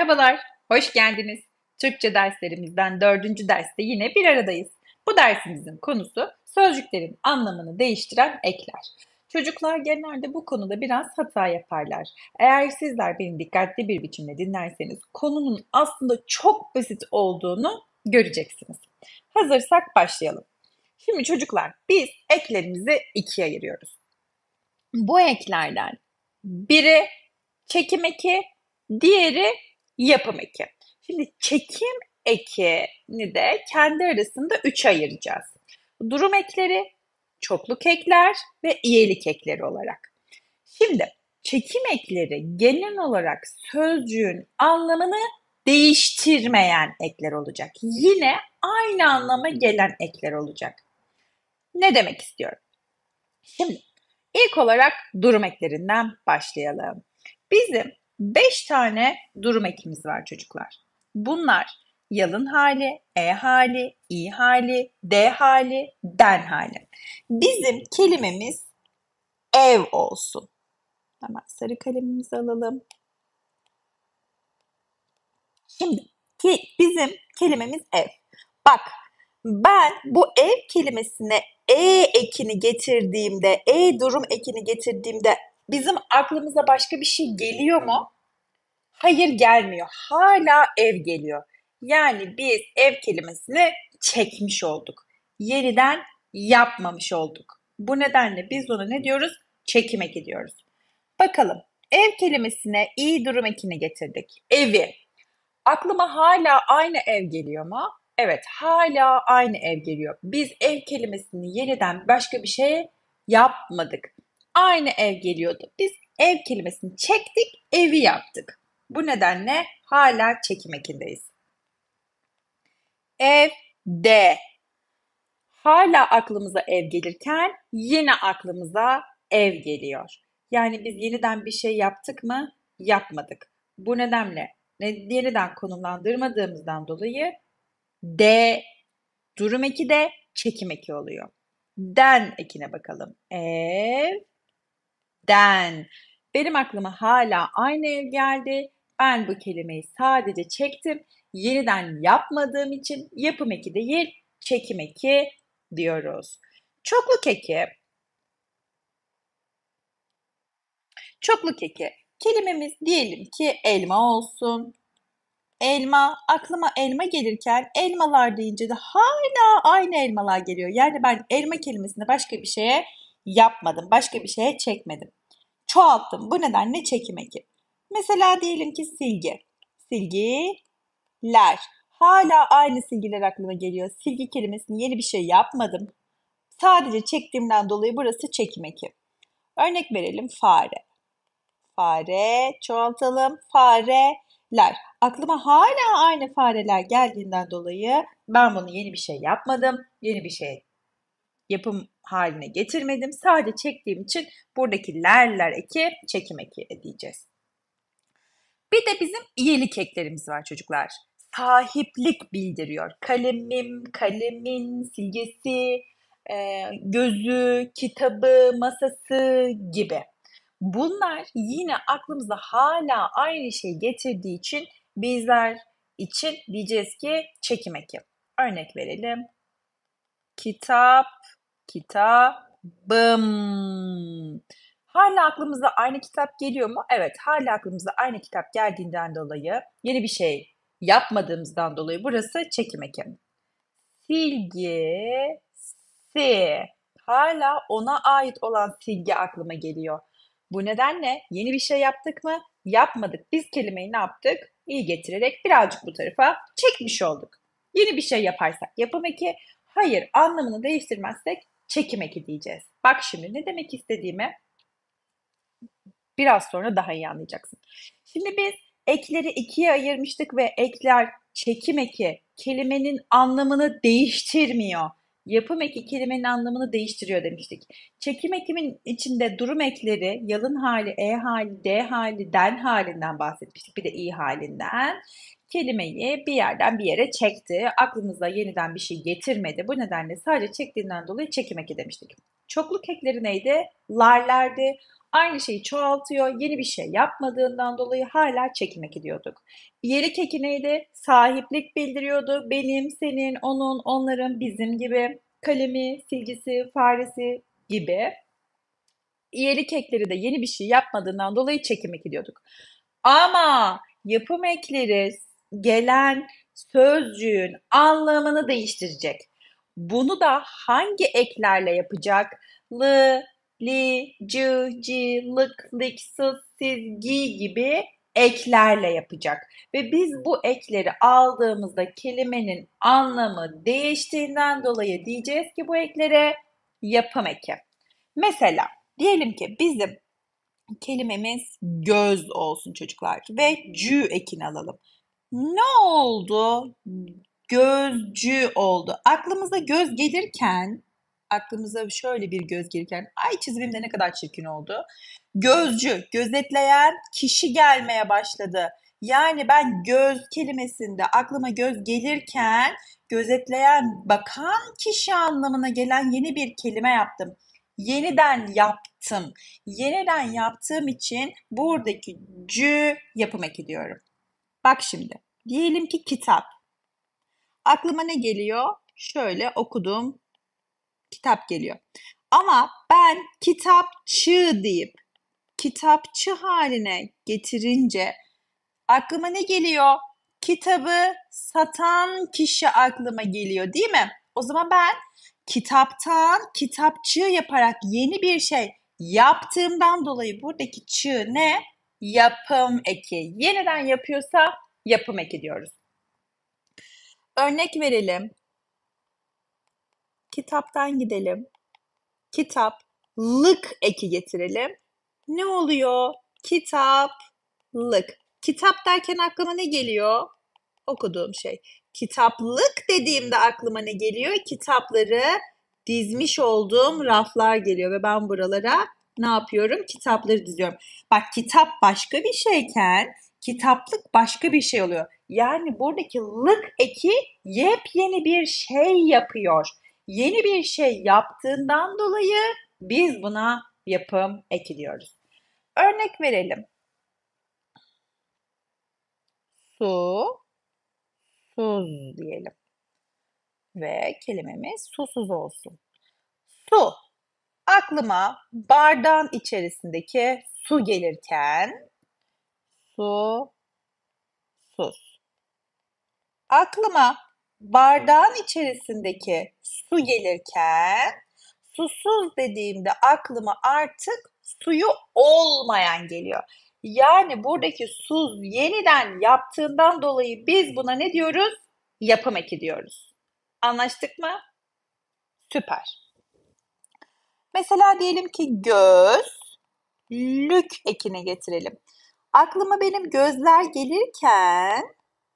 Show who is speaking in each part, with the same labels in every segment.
Speaker 1: Merhabalar, hoş geldiniz. Türkçe derslerimizden dördüncü derste yine bir aradayız. Bu dersimizin konusu sözcüklerin anlamını değiştiren ekler. Çocuklar genelde bu konuda biraz hata yaparlar. Eğer sizler beni dikkatli bir biçimde dinlerseniz konunun aslında çok basit olduğunu göreceksiniz. Hazırsak başlayalım. Şimdi çocuklar biz eklerimizi ikiye ayırıyoruz. Bu eklerden biri çekim eki, diğeri yapım eki. Şimdi çekim ekini de kendi arasında üçe ayıracağız. Durum ekleri, çokluk ekler ve iyelik ekleri olarak. Şimdi çekim ekleri genel olarak sözcüğün anlamını değiştirmeyen ekler olacak. Yine aynı anlama gelen ekler olacak. Ne demek istiyorum? Şimdi ilk olarak durum eklerinden başlayalım. Bizim 5 tane durum ekimiz var çocuklar. Bunlar yalın hali, e hali, i hali, d hali, den hali. Bizim kelimemiz ev olsun. Hemen sarı kalemimizi alalım. Şimdi bizim kelimemiz ev. Bak ben bu ev kelimesine ekini getirdiğimde, durum ekini getirdiğimde bizim aklımıza başka bir şey geliyor mu? Hayır gelmiyor. Hala ev geliyor. Yani biz ev kelimesini çekmiş olduk. Yeniden yapmamış olduk. Bu nedenle biz ona ne diyoruz? Çekim eki diyoruz. Bakalım ev kelimesine durum ekini getirdik. Evi. Aklıma hala aynı ev geliyor mu? Evet, hala aynı ev geliyor. Biz ev kelimesini yeniden başka bir şey yapmadık. Aynı ev geliyordu. Biz ev kelimesini çektik, evi yaptık. Bu nedenle hala çekim ekindeyiz. Evde. Hala aklımıza ev gelirken yine aklımıza ev geliyor. Yani biz yeniden bir şey yaptık mı? Yapmadık. Bu nedenle yeniden konumlandırmadığımızdan dolayı D durum eki de çekim eki oluyor. Den ekine bakalım. Den. Benim aklıma hala aynı ev geldi. Ben bu kelimeyi sadece çektim. Yeniden yapmadığım için yapım eki değil, çekim eki diyoruz. Çokluk eki. Çokluk eki. Kelimemiz diyelim ki elma olsun. Elma, aklıma elma gelirken elmalar deyince de hala aynı elmalar geliyor. Yani ben elma kelimesini başka bir şeye yapmadım, başka bir şeye çekmedim. Çoğalttım. Bu nedenle çekim eki. Mesela diyelim ki silgi. Silgiler. Hala aynı silgiler aklıma geliyor. Silgi kelimesini yeni bir şey yapmadım. Sadece çektiğimden dolayı burası çekim eki. Örnek verelim fare. Fare, çoğaltalım. Fareler. Aklıma hala aynı fareler geldiğinden dolayı ben bunu yeni bir şey yapmadım. Yeni bir şey yapım haline getirmedim. Sadece çektiğim için buradaki lerler eki çekim eki diyeceğiz. Bir de bizim iyelik eklerimiz var çocuklar. Sahiplik bildiriyor. Kalemim, kalemin, silgisi, gözü, kitabı, masası gibi. Bunlar yine aklımıza hala aynı şeyi getirdiği için bizler için diyeceğiz ki çekim eki. Örnek verelim. Kitap, kitabım. Hala aklımıza aynı kitap geliyor mu? Evet, hala aklımıza aynı kitap geldiğinden dolayı, yeni bir şey yapmadığımızdan dolayı burası çekim eki. Silgisi. Hala ona ait olan silgi aklıma geliyor. Bu nedenle yeni bir şey yaptık mı? Yapmadık. Biz kelimeyi ne yaptık? İyi getirerek birazcık bu tarafa çekmiş olduk. Yeni bir şey yaparsak yapım eki, hayır anlamını değiştirmezsek çekim eki diyeceğiz. Bak şimdi ne demek istediğimi biraz sonra daha iyi anlayacaksın. Şimdi biz ekleri ikiye ayırmıştık ve ekler çekim eki kelimenin anlamını değiştirmiyor. Yapım eki kelimenin anlamını değiştiriyor demiştik. Çekim ekimin içinde durum ekleri yalın hali, e hali, d hali, den halinden bahsetmiştik. Bir de i halinden. kelimeyi bir yerden bir yere çekti. Aklımıza yeniden bir şey getirmedi. Bu nedenle sadece çektiğinden dolayı çekim eki demiştik. Çokluk ekleri neydi? Larlerdi. Aynı şeyi çoğaltıyor. Yeni bir şey yapmadığından dolayı hala çekim eki diyorduk. İyelik eki neydi? Sahiplik bildiriyordu. Benim, senin, onun, onların, bizim gibi. Kalemi, silgisi, faresi gibi. İyelik ekleri de yeni bir şey yapmadığından dolayı çekim eki diyorduk. Ama yapım ekleri gelen sözcüğün anlamını değiştirecek. Bunu da hangi eklerle yapacak? Lı, li, cı, ci, lık, lik, sı, siz, gi gibi eklerle yapacak. Ve biz bu ekleri aldığımızda kelimenin anlamı değiştiğinden dolayı diyeceğiz ki bu eklere yapım eki. Mesela diyelim ki bizim kelimemiz göz olsun çocuklar ve cü ekini alalım. Ne oldu? Gözcü oldu. Aklımıza şöyle bir göz gelirken, ay çizimim de ne kadar çirkin oldu. Gözcü, gözetleyen kişi gelmeye başladı. Yani ben göz kelimesinde aklıma göz gelirken gözetleyen, bakan kişi anlamına gelen yeni bir kelime yaptım. Yeniden yaptım. Yeniden yaptığım için buradaki cü yapım eki diyorum. Bak şimdi. Diyelim ki kitap. Aklıma ne geliyor? Şöyle okudum. Kitap geliyor. Ama ben kitapçı deyip kitapçı haline getirince aklıma ne geliyor? Kitabı satan kişi aklıma geliyor, değil mi? O zaman ben kitaptan kitapçı yaparak yeni bir şey yaptığımdan dolayı buradaki çı ne? Yapım eki. Yeniden yapıyorsa yapım eki diyoruz. Örnek verelim. Kitaptan gidelim. Kitaplık eki getirelim. Ne oluyor? Kitaplık. Kitap derken aklıma ne geliyor? Okuduğum şey. Kitaplık dediğimde aklıma ne geliyor? Kitapları dizmiş olduğum raflar geliyor ve ben buralara ne yapıyorum? Kitapları diziyorum. Bak, kitap başka bir şeyken kitaplık başka bir şey oluyor. Yani buradaki lık eki yepyeni bir şey yapıyor. Yeni bir şey yaptığından dolayı biz buna yapım eki diyoruz. Örnek verelim. Su, suz diyelim ve kelimemiz susuz olsun. Su. Aklıma bardağın içerisindeki su gelirken su, sus. Aklıma bardağın içerisindeki su gelirken susuz dediğimde aklıma artık suyu olmayan geliyor. Yani buradaki suz yeniden yaptığından dolayı biz buna ne diyoruz? Yapım eki diyoruz. Anlaştık mı? Süper. Mesela diyelim ki lük ekini getirelim. Aklıma benim gözler gelirken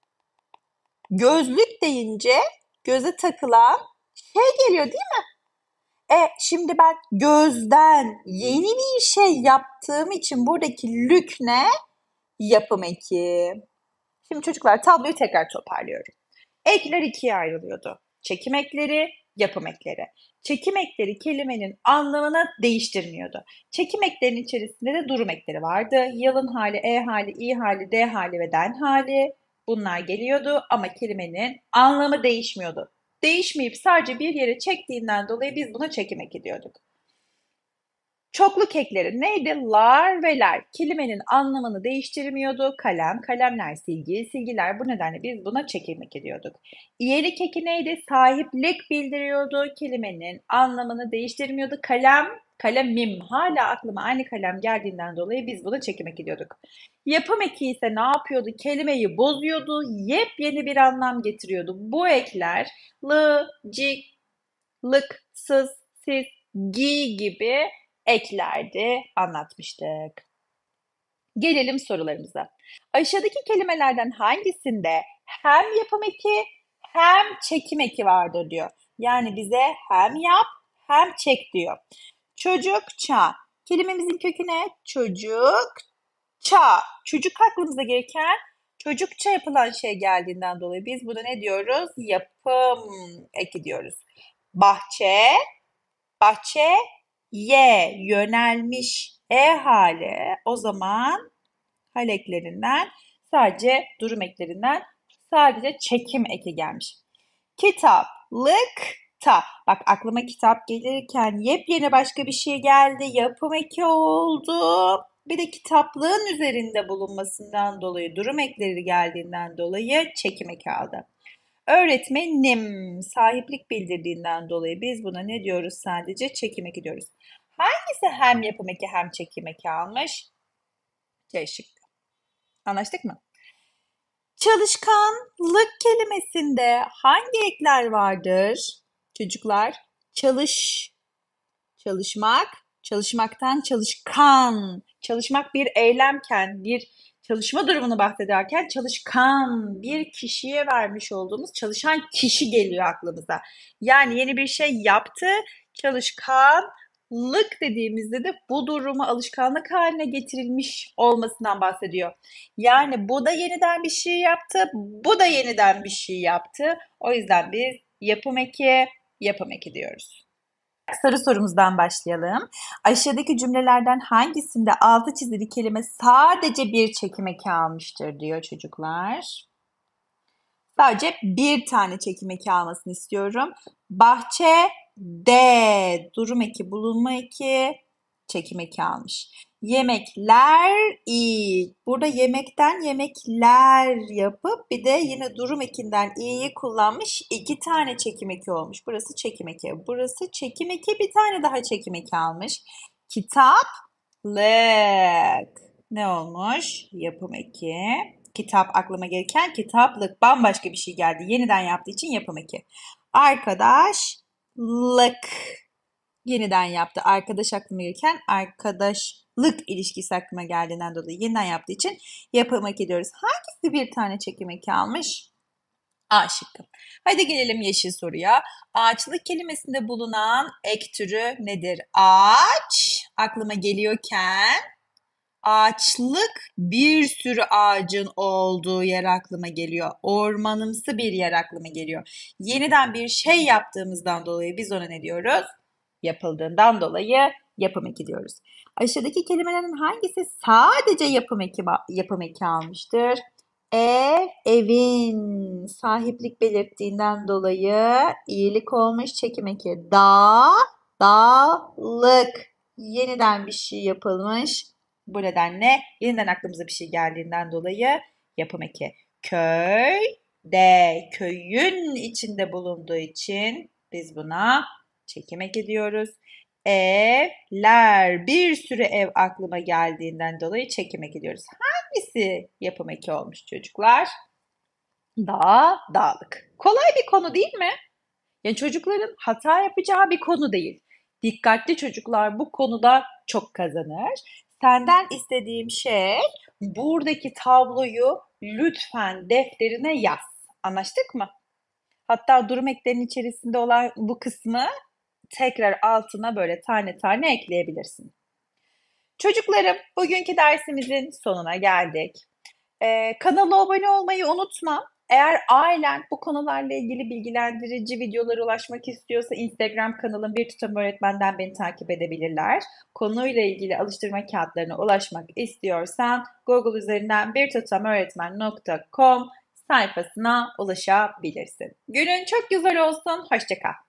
Speaker 1: gözlük deyince göze takılan şey geliyor, değil mi? Şimdi ben gözden yeni bir şey yaptığım için buradaki lük ne? Yapım eki. Şimdi çocuklar, tabloyu tekrar toparlıyorum. Ekler ikiye ayrılıyordu. Çekim ekleri, yapım ekleri. Çekim ekleri kelimenin anlamını değiştirmiyordu. Çekim eklerinin içerisinde de durum ekleri vardı. Yalın hali, hali, hali, hali ve den hali. Bunlar geliyordu ama kelimenin anlamı değişmiyordu. Değişmeyip sadece bir yere çektiğinden dolayı biz buna çekim eki diyorduk. Çokluk ekleri neydi? Lar ve ler. Kelimenin anlamını değiştirmiyordu. Kalem, kalemler, silgi, silgiler. Bu nedenle biz buna çekim eki diyorduk. İyelik eki neydi? Sahiplik bildiriyordu. Kelimenin anlamını değiştirmiyordu. Kalem, kalemim. Hala aklıma aynı kalem geldiğinden dolayı biz buna çekim eki diyorduk. Yapım eki ise ne yapıyordu? Kelimeyi bozuyordu. Yepyeni bir anlam getiriyordu. Bu ekler lı, cik, lık, sız, siz, gi gibi eklerdi, anlatmıştık. Gelelim sorularımıza. Aşağıdaki kelimelerden hangisinde hem yapım eki hem çekim eki vardır diyor. Yani bize hem yap hem çek diyor. Çocukça. Kelimemizin kökü ne? Çocukça. Çocuk aklımıza gelirken Çocukça yapılan şey geldiğinden dolayı biz buna ne diyoruz? Yapım eki diyoruz. Bahçe, bahçe, yönelmiş, hali. O zaman hal eklerinden sadece durum eklerinden sadece çekim eki gelmiş. Kitaplıkta. Bak aklıma kitap gelirken yepyeni başka bir şey geldi. Yapım eki oldu. Bir de kitaplığın üzerinde bulunmasından dolayı, durum ekleri geldiğinden dolayı çekim eki aldı. Öğretmenim sahiplik bildirdiğinden dolayı biz buna ne diyoruz sadece? Çekim eki diyoruz. Hangisi hem yapım eki hem çekim eki almış? C şıkkı. Anlaştık mı? Çalışkanlık kelimesinde hangi ekler vardır? Çocuklar, çalış, çalışmak, çalışmaktan çalışkan. Çalışmak bir eylemken, bir çalışma durumunu bahsederken çalışkan bir kişiye vermiş olduğumuz çalışan kişi geliyor aklımıza. Yani yeni bir şey yaptı, çalışkanlık dediğimizde de bu durumu alışkanlık haline getirilmiş olmasından bahsediyor. Yani bu da yeniden bir şey yaptı, bu da yeniden bir şey yaptı. O yüzden biz yapım eki diyoruz. Soru sorumuzdan başlayalım. Aşağıdaki cümlelerden hangisinde altı çizili kelime sadece bir çekim eki almıştır diyor çocuklar. Sadece bir tane çekim eki almasını istiyorum. Bahçe de durum eki, bulunma eki, çekim eki almış. Yemekler iyi. Burada yemekten yemekler yapıp bir de yine durum ekinden i'yi kullanmış. İki tane çekim eki olmuş. Burası çekim eki. Burası çekim eki. Bir tane daha çekim eki almış. Kitaplık. Ne olmuş? Yapım eki. Kitap aklıma gelirken kitaplık bambaşka bir şey geldi. Yeniden yaptığı için yapım eki. Arkadaşlık. Yeniden yaptı. Arkadaş aklıma gelirken arkadaşlık ilişkisi aklıma geldiğinden dolayı yeniden yaptığı için yapım eki diyoruz. Hangisi bir tane çekim eki almış? A şıkkı. Hadi gelelim yeşil soruya. Ağaçlık kelimesinde bulunan ek türü nedir? Ağaç aklıma geliyorken ağaçlık bir sürü ağacın olduğu yer aklıma geliyor. Ormanımsı bir yer aklıma geliyor. Yeniden bir şey yaptığımızdan dolayı biz ona ne diyoruz? Yapıldığından dolayı yapım eki diyoruz. Aşağıdaki kelimelerin hangisi sadece yapım eki almıştır? Ev, evin sahiplik belirttiğinden dolayı iyilik olmuş çekim eki. Dağ, dağlık. Yeniden bir şey yapılmış. Bu nedenle yeniden aklımıza bir şey geldiğinden dolayı yapım eki. Köy de köyün içinde bulunduğu için biz buna çekim eki diyoruz. Evler bir sürü ev aklıma geldiğinden dolayı çekim eki diyoruz. Hangisi yapım eki olmuş çocuklar? Dağ, dağlık. Kolay bir konu değil mi? Yani çocukların hata yapacağı bir konu değil. Dikkatli çocuklar bu konuda çok kazanır. Senden istediğim şey buradaki tabloyu lütfen defterine yaz. Anlaştık mı? Hatta durum eklerinin içerisinde olan bu kısmı tekrar altına böyle tane tane ekleyebilirsin. Çocuklarım, bugünkü dersimizin sonuna geldik. Kanala abone olmayı unutma. Eğer ailen bu konularla ilgili bilgilendirici videolara ulaşmak istiyorsa Instagram kanalım Bir Tutam Öğretmen'den beni takip edebilirler. Konuyla ilgili alıştırma kağıtlarına ulaşmak istiyorsan Google üzerinden birtutamöğretmen.com sayfasına ulaşabilirsin. Günün çok güzel olsun. Hoşça kal.